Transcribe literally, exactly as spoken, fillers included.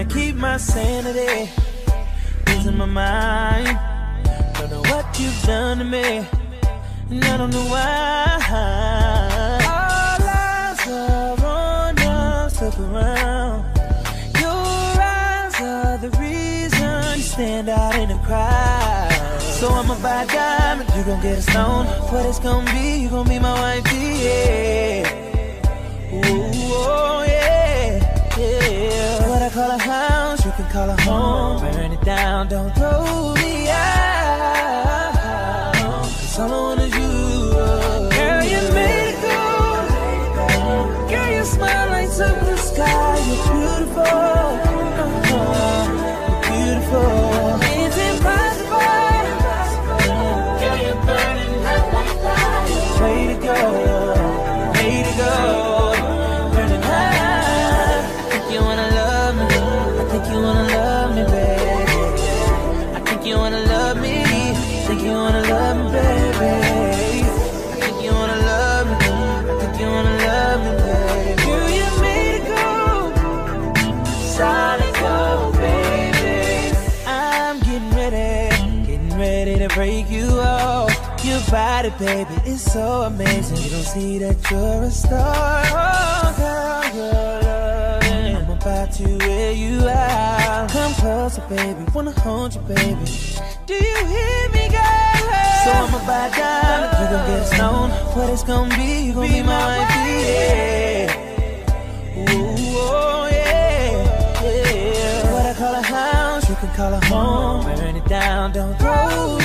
to keep my sanity, losing my mind. Don't know what you've done to me, and I don't know why. All eyes are on us, look around. Your eyes are the reason you stand out in the crowd. So I'ma buy a diamond, you gon' get a stone. What it's gon' be, you gon' be my wifey, yeah. Ooh, oh, yeah, yeah. What I call a house, you can call a home. Burn it down, don't throw me out, 'cause all I want is you. Girl, you made it go. Girl, your smile lights up the sky. You're beautiful, uh-huh. You're beautiful. It's impossible. Girl, you're burning up like fire. Way to go, way to go. Burning high. I think you wanna love me. I think you wanna love me, baby. I think you wanna love me. I think you wanna love me, baby. I think you wanna love me. I think you wanna love me, baby. Girl, you made it go. Solid go, baby. I'm getting ready, getting ready to break you off. Your body, baby, is so amazing. You don't see that you're a star. Oh, girl, you're loving. I'm about to wear you out. Come closer, baby, wanna hold you, baby. Do you hear me, girl? So I'ma buy a diamond, you gon' get a stone. What it's gon' be, you gon' be, be my wifey, yeah. Ooh, oh, yeah, yeah. What I call a house, you can call a home. Burn it down, don't throw